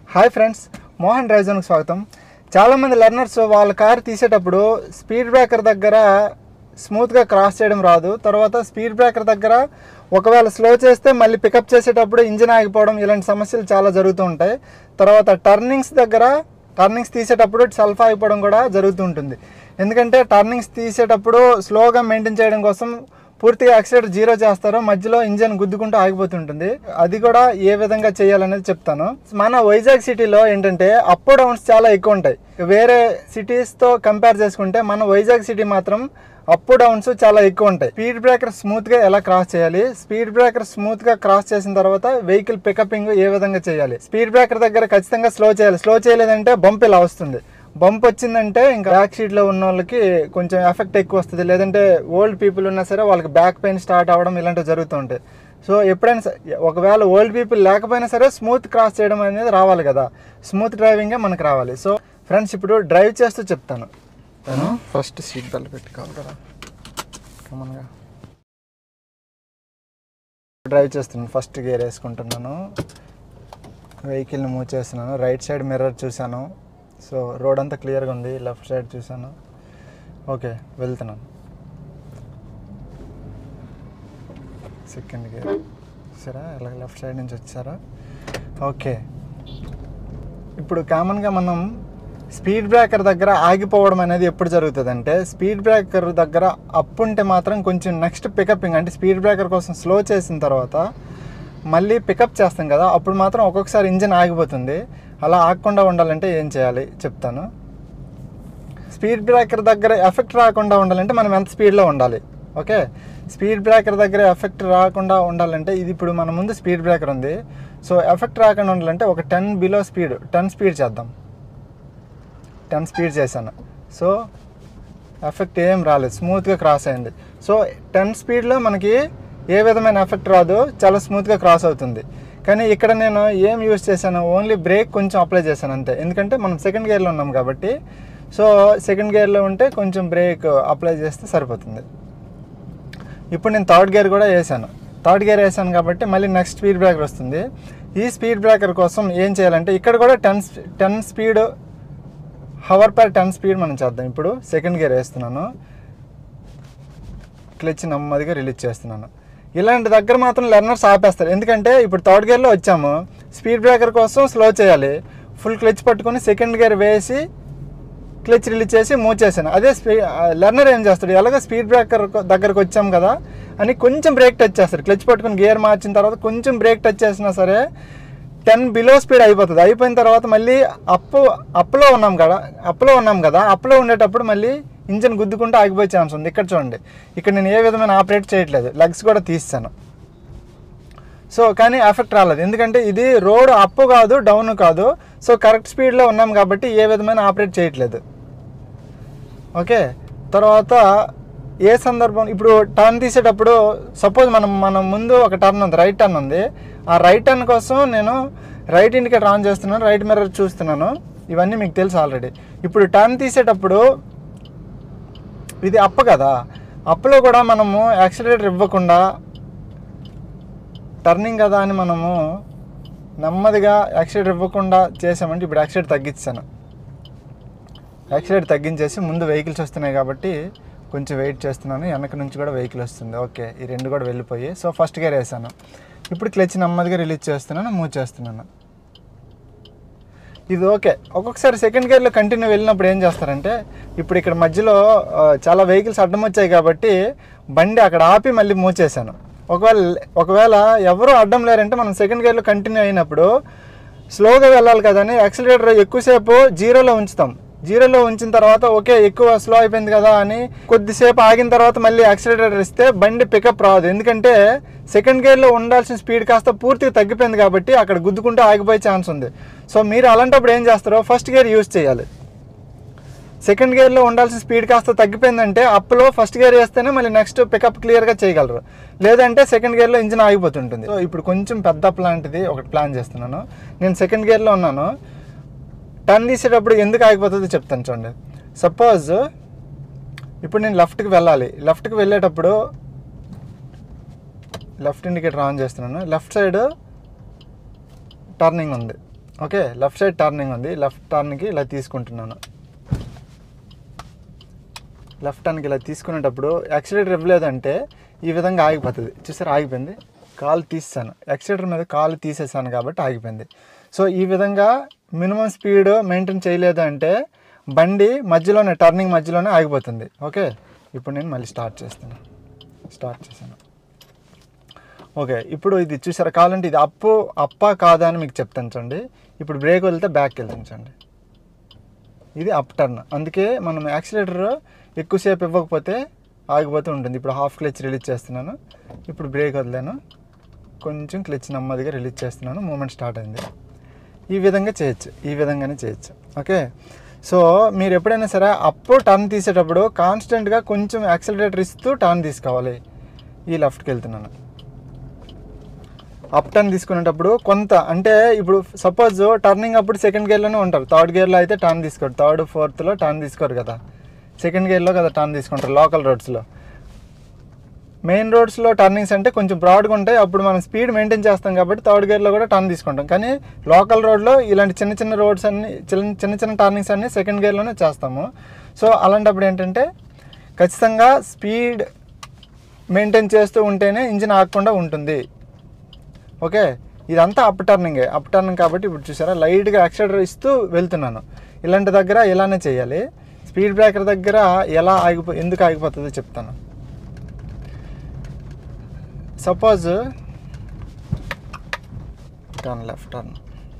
Hi friends, Mohan drive జోన్కి స్వాగతం. చాలామంది లెర్నర్స్ వాళ్ళ కారు తీసేటప్పుడు స్పీడ్ బ్రేకర్ దగ్గర స్మూత్గా క్రాస్ చేయడం రాదు. తర్వాత స్పీడ్ బ్రేకర్ దగ్గర ఒకవేళ స్లో చేస్తే మళ్ళీ పికప్ చేసేటప్పుడు ఇంజిన్ ఆగిపోవడం, ఇలాంటి సమస్యలు చాలా జరుగుతూ ఉంటాయి. తర్వాత టర్నింగ్స్ తీసేటప్పుడు సెల్ఫ్ ఆగిపోవడం కూడా జరుగుతూ ఉంటుంది. ఎందుకంటే టర్నింగ్స్ తీసేటప్పుడు స్లోగా మెయింటైన్ చేయడం కోసం పూర్తిగా యాక్సిలేటర్ జీరో చేస్తారు, మధ్యలో ఇంజన్ గుద్దుకుంటూ ఆగిపోతుంటుంది. అది కూడా ఏ విధంగా చేయాలనేది చెప్తాను. మన వైజాగ్ సిటీలో ఏంటంటే అప్ డౌన్స్ చాలా ఎక్కువ ఉంటాయి. వేరే సిటీస్తో కంపేర్ చేసుకుంటే మన వైజాగ్ సిటీ మాత్రం అప్ డౌన్స్ చాలా ఎక్కువ ఉంటాయి. స్పీడ్ బ్రేకర్ స్మూత్గా ఎలా క్రాస్ చేయాలి, స్పీడ్ బ్రేకర్ స్మూత్గా క్రాస్ చేసిన తర్వాత వెహికల్ పికపింగ్ ఏ విధంగా చేయాలి, స్పీడ్ బ్రేకర్ దగ్గర ఖచ్చితంగా స్లో చేయాలి. స్లో చేయలేదంటే బంప్ ఇలా వస్తుంది. బంప్ వచ్చిందంటే ఇంకా బ్యాక్ సీట్లో ఉన్న వాళ్ళకి కొంచెం ఎఫెక్ట్ ఎక్కువ వస్తుంది. లేదంటే ఓల్డ్ పీపుల్ ఉన్నా సరే వాళ్ళకి బ్యాక్ పెయిన్ స్టార్ట్ అవ్వడం ఇలాంటివి జరుగుతూ ఉంటాయి. సో ఎప్పుడైనా ఒకవేళ ఓల్డ్ పీపుల్ లేకపోయినా సరే స్మూత్ క్రాస్ చేయడం అనేది రావాలి కదా, స్మూత్ డ్రైవింగే మనకు రావాలి. సో ఫ్రెండ్స్, ఇప్పుడు డ్రైవ్ చేస్తూ చెప్తాను. నేను ఫస్ట్ సీట్ బెల్ట్ పెట్టుకోవాలి కదా, కామన్గా డ్రైవ్ చేస్తున్నాను. ఫస్ట్ గేర్ వేసుకుంటున్నాను, వెహికల్ని మూవ్ చేస్తున్నాను. రైట్ సైడ్ మిర్రర్ చూశాను. సో రోడ్ అంతా క్లియర్గా ఉంది. లెఫ్ట్ సైడ్ చూసాను. ఓకే, వెళ్తున్నాను. సెకండ్ గేర్ సరే, అలాగే లెఫ్ట్ సైడ్ నుంచి వచ్చారా. ఓకే, ఇప్పుడు కామన్గా మనం స్పీడ్ బ్రేకర్ దగ్గర ఆగిపోవడం అనేది ఎప్పుడు జరుగుతుంది అంటే, స్పీడ్ బ్రేకర్ దగ్గర అప్ ఉంటే మాత్రం కొంచెం నెక్స్ట్ పికపింగ్ అంటే స్పీడ్ బ్రేకర్ కోసం స్లో చేసిన తర్వాత మళ్ళీ పికప్ చేస్తాం కదా, అప్పుడు మాత్రం ఒక్కొక్కసారి ఇంజిన్ ఆగిపోతుంది. అలా ఆగకుండా ఉండాలంటే ఏం చేయాలి చెప్తాను. స్పీడ్ బ్రేకర్ దగ్గర ఎఫెక్ట్ రాకుండా ఉండాలంటే మనం ఎంత స్పీడ్లో ఉండాలి. ఓకే, స్పీడ్ బ్రేకర్ దగ్గర ఎఫెక్ట్ రాకుండా ఉండాలంటే ఇది ఇప్పుడు మన ముందు స్పీడ్ బ్రేకర్ ఉంది. సో ఎఫెక్ట్ రాకుండా ఉండాలంటే ఒక 10 బిలో స్పీడ్, 10 స్పీడ్ చేద్దాం. 10 స్పీడ్ చేశాను. సో ఎఫెక్ట్ ఏం రాలేదు, స్మూత్గా క్రాస్ అయింది. సో 10 స్పీడ్లో మనకి ఏ విధమైన ఎఫెక్ట్ రాదు, చాలా స్మూత్గా క్రాస్ అవుతుంది. కానీ ఇక్కడ నేను ఏం యూజ్ చేశాను, ఓన్లీ బ్రేక్ కొంచెం అప్లై చేశాను అంతే. ఎందుకంటే మనం సెకండ్ గేర్లో ఉన్నాం కాబట్టి. సో సెకండ్ గేర్లో ఉంటే కొంచెం బ్రేక్ అప్లై చేస్తే సరిపోతుంది. ఇప్పుడు నేను థర్డ్ గేర్ కూడా వేసాను. థర్డ్ గేర్ వేసాను కాబట్టి మళ్ళీ నెక్స్ట్ స్పీడ్ బ్రేకర్ వస్తుంది. ఈ స్పీడ్ బ్రేకర్ కోసం ఏం చేయాలంటే ఇక్కడ కూడా 10 స్పీడ్, హవర్ పర్ 10 స్పీడ్ మనం చేద్దాం. ఇప్పుడు సెకండ్ గేర్ వేస్తున్నాను, క్లచ్ నెమ్మదిగా రిలీజ్ చేస్తున్నాను. ఇలాంటి దగ్గర మాత్రం లెర్నర్స్ ఆపేస్తారు. ఎందుకంటే ఇప్పుడు థర్డ్ గేర్లో వచ్చాము, స్పీడ్ బ్రేకర్ కోసం స్లో చేయాలి. ఫుల్ క్లచ్ పట్టుకొని సెకండ్ గేర్ వేసి క్లచ్ రిలీజ్ చేసి మూవ్ చేశాను. అదే లెర్నర్ ఏం చేస్తాడు, ఎలాగో స్పీడ్ బ్రేకర్ దగ్గరకు వచ్చాము కదా అని కొంచెం బ్రేక్ టచ్ చేస్తాడు. క్లచ్ పట్టుకొని గేర్ మార్చిన తర్వాత కొంచెం బ్రేక్ టచ్ చేసినా సరే 10 బిలో స్పీడ్ అయిపోతుంది. అయిపోయిన తర్వాత మళ్ళీ అప్లో ఉన్నాం కదా, అప్లో ఉండేటప్పుడు మళ్ళీ ఇంజిన్ గుద్దుకుంటూ ఆగిపోయే ఛాన్స్ ఉంది. ఇక్కడ చూడండి, ఇక్కడ నేను ఏ విధమైన ఆపరేట్ చేయట్లేదు, లెగ్స్ కూడా తీస్తాను. సో కానీ ఎఫెక్ట్ రాలేదు, ఎందుకంటే ఇది రోడ్ అప్ కాదు డౌన్ కాదు. సో కరెక్ట్ స్పీడ్లో ఉన్నాం కాబట్టి ఏ విధమైన ఆపరేట్ చేయట్లేదు. ఓకే, తర్వాత ఏ సందర్భం, ఇప్పుడు టర్న్ తీసేటప్పుడు సపోజ్ మనం ముందు ఒక టర్న్ ఉంది, రైట్ టర్న్ ఉంది. ఆ రైట్ టర్న్ కోసం నేను రైట్ ఇండికేటర్ ఆన్ చేస్తున్నాను, రైట్ మిర్రర్ చూస్తున్నాను. ఇవన్నీ మీకు తెలుసు ఆల్రెడీ. ఇప్పుడు టర్న్ తీసేటప్పుడు ఇది అప్ కదా, అప్లో కూడా మనము యాక్సిలరేటర్ ఇవ్వకుండా టర్నింగ్ కదా అని మనము నెమ్మదిగా యాక్సిలరేటర్ ఇవ్వకుండా చేసామంటే, ఇప్పుడు యాక్సిలరేటర్ తగ్గించాను. యాక్సిలరేటర్ తగ్గించేసి ముందు వెహికల్స్ వస్తున్నాయి కాబట్టి కొంచెం వెయిట్ చేస్తున్నాను. వెనక నుంచి కూడా వెహికల్ వస్తుంది. ఓకే, ఈ రెండు కూడా వెళ్ళిపోయి. సో ఫస్ట్ గేర్ వేసాను. ఇప్పుడు క్లచ్ నెమ్మదిగా రిలీజ్ చేస్తున్నాను, మూవ్ చేస్తున్నాను. ఇది ఓకే. ఒక్కొక్కసారి సెకండ్ గేర్లో కంటిన్యూ వెళ్ళినప్పుడు ఏం చేస్తారంటే, ఇప్పుడు ఇక్కడ మధ్యలో చాలా వెహికల్స్ అడ్డం వచ్చాయి కాబట్టి బండి అక్కడ ఆపి మళ్ళీ మూవ్ చేశాను. ఒకవేళ ఎవరు అడ్డం లేరంటే మనం సెకండ్ గేర్లో కంటిన్యూ అయినప్పుడు స్లోగా వెళ్ళాలి కదా అని యాక్సిలరేటర్ ఎక్కువసేపు జీరోలో ఉంచుతాం. జీరోలో ఉంచిన తర్వాత ఓకే ఎక్కువ స్లో అయిపోయింది కదా అని కొద్దిసేపు ఆగిన తర్వాత మళ్ళీ యాక్సిలరేటర్ ఇస్తే బండి పికప్ రాదు. ఎందుకంటే సెకండ్ గేర్లో ఉండాల్సిన స్పీడ్ కాస్త పూర్తిగా తగ్గిపోయింది కాబట్టి అక్కడ గుద్దుకుంటూ ఆగిపోయే ఛాన్స్ ఉంది. సో మీరు అలాంటప్పుడు ఏం చేస్తారో ఫస్ట్ గేర్ యూజ్ చేయాలి. సెకండ్ గేర్లో ఉండాల్సిన స్పీడ్ కాస్త తగ్గిపోయిందంటే అప్లో ఫస్ట్ గేర్ వేస్తేనే మళ్ళీ నెక్స్ట్ పికప్ క్లియర్గా చేయగలరు. లేదంటే సెకండ్ గేర్లో ఇంజిన్ ఆగిపోతుంటుంది. సో ఇప్పుడు కొంచెం పెద్ద అప్ లాంటిది ఒకటి ప్లాన్ చేస్తున్నాను. నేను సెకండ్ గేర్లో ఉన్నాను. టర్న్ తీసేటప్పుడు ఎందుకు ఆగిపోతుందో చెప్తాను చూడండి. సపోజ్ ఇప్పుడు నేను లెఫ్ట్కి వెళ్ళాలి. లెఫ్ట్కి వెళ్ళేటప్పుడు లెఫ్ట్ ఇండికేటర్ ఆన్ చేస్తున్నాను. లెఫ్ట్ సైడ్ టర్నింగ్ ఉంది. ఓకే, లెఫ్ట్ సైడ్ టర్నింగ్ ఉంది, లెఫ్ట్ టర్న్కి ఇలా తీసుకుంటున్నాను. లెఫ్ట్ టర్న్కి ఇలా తీసుకునేటప్పుడు యాక్సిలేటర్ ఇవ్వలేదంటే ఈ విధంగా ఆగిపోతుంది. చూసారు, ఆగిపోయింది. కాలు తీసాను, యాక్సిలేటర్ మీద కాలు తీసేసాను కాబట్టి ఆగిపోయింది. సో ఈ విధంగా మినిమం స్పీడ్ మెయింటైన్ చేయలేదు అంటే బండి మధ్యలోనే, టర్నింగ్ మధ్యలోనే ఆగిపోతుంది. ఓకే, ఇప్పుడు నేను మళ్ళీ స్టార్ట్ చేశాను. ఓకే, ఇప్పుడు ఇది చూసారా, కావాలంటే ఇది అప్పా కాదా అని మీకు చెప్తాను చూడండి. ఇప్పుడు బ్రేక్ వదిలితే బ్యాక్కి వెళ్తాను చూడండి, ఇది అప్ టర్న్. అందుకే మనం యాక్సిలేటర్ ఎక్కువసేపు ఇవ్వకపోతే ఆగిపోతూ ఉంటుంది. ఇప్పుడు హాఫ్ క్లచ్ రిలీజ్ చేస్తున్నాను, ఇప్పుడు బ్రేక్ వదిలాను, కొంచెం క్లచ్ నెమ్మదిగా రిలీజ్ చేస్తున్నాను, మూమెంట్ స్టార్ట్ అయింది. ఈ విధంగా చేయొచ్చు, ఈ విధంగానే చేయొచ్చు. ఓకే, సో మీరు ఎప్పుడైనా సరే అప్ టర్న్ తీసేటప్పుడు కాన్స్టెంట్గా కొంచెం యాక్సిలరేటర్ ఇస్తూ టర్న్ తీసుకోవాలి. ఈ లెఫ్ట్కి వెళ్తున్నాను. అప్ టర్న్ తీసుకునేటప్పుడు కొంత, అంటే ఇప్పుడు సపోజ్ టర్నింగ్ అప్పుడు సెకండ్ గేర్లోనే ఉంటారు, థర్డ్ గేర్లో అయితే టర్న్ తీసుకోరు, థర్డ్ ఫోర్త్లో టర్న్ తీసుకోరు కదా, సెకండ్ గేర్లో కదా టర్న్ తీసుకుంటారు లోకల్ రోడ్స్లో. మెయిన్ రోడ్స్లో టర్నింగ్స్ అంటే కొంచెం బ్రాడ్గా ఉంటాయి, అప్పుడు మనం స్పీడ్ మెయింటైన్ చేస్తాం కాబట్టి థర్డ్ గేర్లో కూడా టర్న్ తీసుకుంటాం. కానీ లోకల్ రోడ్లో ఇలాంటి చిన్న చిన్న రోడ్స్ అన్ని, చిన్న చిన్న టర్నింగ్స్ అన్నీ సెకండ్ గేర్లోనే చేస్తాము. సో అలాంటప్పుడు ఏంటంటే ఖచ్చితంగా స్పీడ్ మెయింటైన్ చేస్తూ ఉంటేనే ఇంజిన్ ఆగకుండా ఉంటుంది. ఓకే, ఇదంతా అప్ టర్నింగే, అప్ టర్నింగ్ కాబట్టి ఇప్పుడు చూసారా లైట్గా యాక్సిలరేటర్ ఇస్తూ వెళ్తున్నాను. ఇలాంటి దగ్గర ఇలానే చేయాలి. స్పీడ్ బ్రేకర్ దగ్గర ఎందుకు ఆగిపోతుందో చెప్తాను. Suppose turn left turn.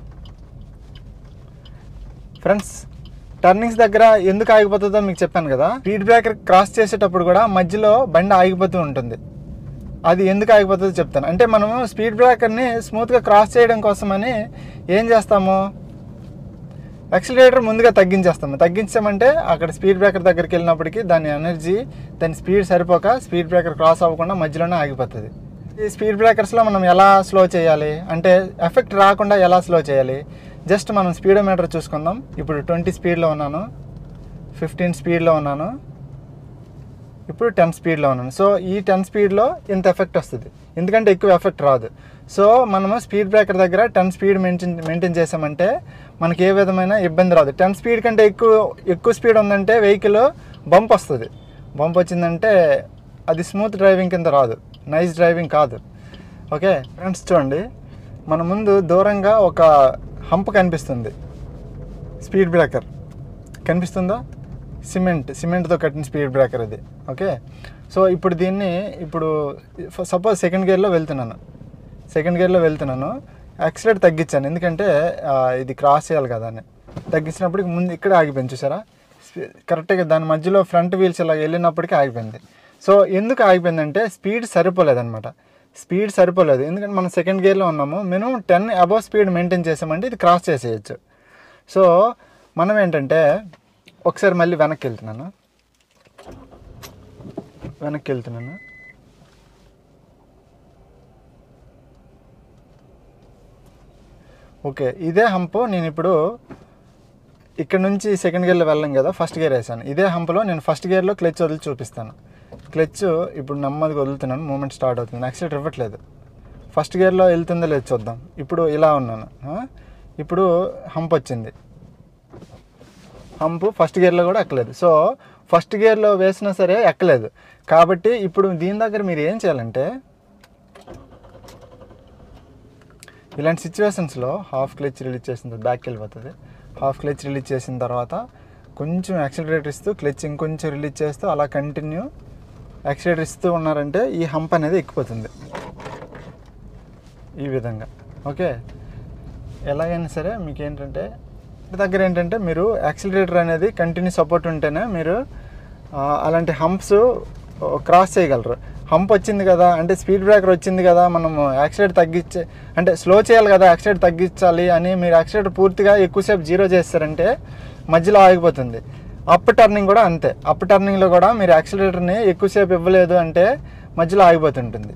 Friends, turnings దగ్గర ఎందుకు ఆగిపోతుందో మీకు చెప్పాను కదా. స్పీడ్ బ్రేకర్ క్రాస్ చేసేటప్పుడు కూడా మధ్యలో బండి ఆగిపోతూ ఉంటుంది. అది ఎందుకు ఆగిపోతుందో చెప్తాను. అంటే మనము స్పీడ్ బ్రేకర్ని స్మూత్గా క్రాస్ చేయడం కోసమని ఏం చేస్తాము, యాక్సిలరేటర్ ముందుగా తగ్గించామంటే అక్కడ స్పీడ్ బ్రేకర్ దగ్గరికి వెళ్ళినప్పటికీ దాని ఎనర్జీ, దాని స్పీడ్ సరిపోక స్పీడ్ బ్రేకర్ క్రాస్ అవ్వకుండా మధ్యలోనే ఆగిపోతుంది. ఈ స్పీడ్ బ్రేకర్స్లో మనం ఎలా స్లో చేయాలి అంటే, ఎఫెక్ట్ రాకుండా ఎలా స్లో చేయాలి, జస్ట్ మనం స్పీడోమీటర్ చూసుకుందాం. ఇప్పుడు 20 స్పీడ్లో ఉన్నాను, 15 స్పీడ్లో ఉన్నాను, ఇప్పుడు 10 స్పీడ్లో ఉన్నాను. సో ఈ 10 స్పీడ్లో ఇంత ఎఫెక్ట్ వస్తుంది, ఎందుకంటే ఎక్కువ ఎఫెక్ట్ రాదు. సో మనము స్పీడ్ బ్రేకర్ దగ్గర 10 స్పీడ్ మెయింటైన్ చేసామంటే మనకి ఏ విధమైన ఇబ్బంది రాదు. 10 స్పీడ్ కంటే ఎక్కువ స్పీడ్ ఉందంటే వెహికల్ బంప్ వస్తుంది. బంప్ వచ్చిందంటే అది స్మూత్ డ్రైవింగ్ కింద రాదు, నైస్ డ్రైవింగ్ కాదు. ఓకే ఫ్రెండ్స్, చూడండి మన ముందు దూరంగా ఒక హంప్ కనిపిస్తుంది, స్పీడ్ బ్రేకర్ కనిపిస్తుందా, సిమెంట్తో కట్టిన స్పీడ్ బ్రేకర్ ఇది. ఓకే, సో ఇప్పుడు దీన్ని సపోజ్ సెకండ్ గేర్లో వెళ్తున్నాను, యాక్సిలేటర్ తగ్గించాను, ఎందుకంటే ఇది క్రాస్ చేయాలి కదా అని. తగ్గించినప్పటికి ముందు ఇక్కడ ఆగిపోయింది, చూసారా కరెక్ట్గా దాని మధ్యలో ఫ్రంట్ వీల్స్ ఇలా వెళ్ళినప్పటికీ ఆగిపోయింది. సో ఎందుకు ఆగిపోయిందంటే స్పీడ్ సరిపోలేదన్నమాట, స్పీడ్ సరిపోలేదు. ఎందుకంటే మనం సెకండ్ గేర్లో ఉన్నాము, మినిమం 10 అబవ్ స్పీడ్ మెయింటైన్ చేసామంటే ఇది క్రాస్ చేసేయచ్చు. సో మనం ఏంటంటే ఒకసారి మళ్ళీ వెనక్కి వెళ్తున్నాను. ఓకే, ఇదే హంప్ నేను ఇప్పుడు ఇక్కడ నుంచి సెకండ్ గేర్లో వెళ్ళాం కదా, ఫస్ట్ గేర్ వేసాను. ఇదే హంప్లో నేను ఫస్ట్ గేర్లో క్లచ్ వదిలి చూపిస్తాను. క్లచ్ ఇప్పుడు నెమ్మదిగా వదులుతున్నాను, మూమెంట్ స్టార్ట్ అవుతుంది, యాక్సిలేటర్ ఇవ్వట్లేదు. ఫస్ట్ గేర్లో వెళ్తుందో లేదు చూద్దాం. ఇప్పుడు ఇలా ఉన్నాను, ఇప్పుడు హంప్ వచ్చింది, హంప్ ఫస్ట్ గేర్లో కూడా ఎక్కలేదు. సో ఫస్ట్ గేర్లో వేసినా సరే ఎక్కలేదు. కాబట్టి ఇప్పుడు దీని దగ్గర మీరు ఏం చేయాలంటే, ఇలాంటి సిచ్యువేషన్స్లో హాఫ్ క్లచ్ రిలీజ్ చేసిన తర్వాత బ్యాక్కి వెళ్ళిపోతుంది. హాఫ్ క్లచ్ రిలీజ్ చేసిన తర్వాత కొంచెం యాక్సిలరేటర్ ఇస్తూ క్లచ్ ఇంకొంచెం రిలీజ్ చేస్తూ అలా కంటిన్యూ యాక్సిలరేటర్ ఇస్తూ ఉన్నారంటే ఈ హంప్ అనేది ఎక్కిపోతుంది ఈ విధంగా. ఓకే, ఎలాగైనా సరే మీకు ఏంటంటే దగ్గర ఏంటంటే మీరు యాక్సిలరేటర్ అనేది కంటిన్యూ సపోర్ట్ ఉంటేనే మీరు అలాంటి హంప్స్ క్రాస్ చేయగలరు. హంప్ వచ్చింది కదా అంటే స్పీడ్ బ్రేకర్ వచ్చింది కదా, మనము యాక్సిలేటర్ అంటే స్లో చేయాలి కదా, యాక్సిలేటర్ తగ్గించాలి అని మీరు యాక్సిలేటర్ పూర్తిగా ఎక్కువసేపు జీరో చేస్తారంటే మధ్యలో ఆగిపోతుంది. అప్ టర్నింగ్ కూడా అంతే, అప్ టర్నింగ్లో కూడా మీరు యాక్సిలేటర్ని ఎక్కువసేపు ఇవ్వలేదు అంటే మధ్యలో ఆగిపోతుంటుంది.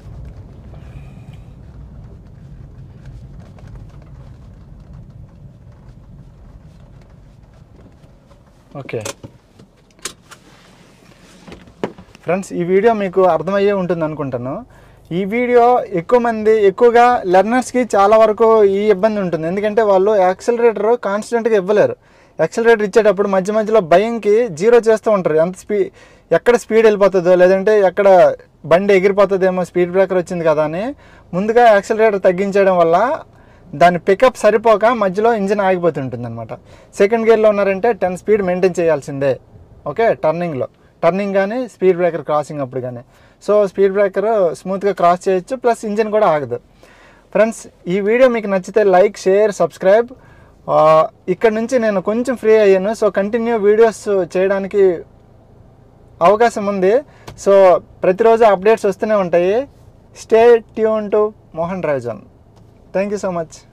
ఓకే ఫ్రెండ్స్, ఈ వీడియో మీకు అర్థమయ్యే ఉంటుంది అనుకుంటాను. ఈ వీడియో ఎక్కువగా లెర్నర్స్కి చాలా వరకు ఈ ఇబ్బంది ఉంటుంది. ఎందుకంటే వాళ్ళు యాక్సిలరేటర్ కాన్స్టెంట్గా ఇవ్వలేరు. యాక్సిలరేటర్ ఇచ్చేటప్పుడు మధ్య మధ్యలో భయంకి జీరో చేస్తూ ఉంటారు. ఎక్కడ స్పీడ్ వెళ్ళిపోతుందో, లేదంటే ఎక్కడ బండి ఎగిరిపోతుందేమో, స్పీడ్ బ్రేకర్ వచ్చింది కదా అని ముందుగా యాక్సిలరేటర్ తగ్గించడం వల్ల దాని పికప్ సరిపోక మధ్యలో ఇంజిన్ ఆగిపోతుంటుంది అనమాట. సెకండ్ గేర్లో ఉన్నారంటే 10 స్పీడ్ మెయింటైన్ చేయాల్సిందే. ఓకే, టర్నింగ్ కానీ స్పీడ్ బ్రేకర్ క్రాసింగ్ అప్పుడు కానీ. సో స్పీడ్ బ్రేకర్ స్మూత్గా క్రాస్ చేయొచ్చు, ప్లస్ ఇంజిన్ కూడా ఆగదు. ఫ్రెండ్స్, ఈ వీడియో మీకు నచ్చితే లైక్, షేర్, సబ్స్క్రైబ్. ఇక్కడ నుంచి నేను కొంచెం ఫ్రీ అయ్యాను. సో కంటిన్యూ వీడియోస్ చేయడానికి అవకాశం ఉంది. సో ప్రతిరోజు అప్డేట్స్ వస్తూనే ఉంటాయి. Stay tune to Mohan drive zone. Thank you so much.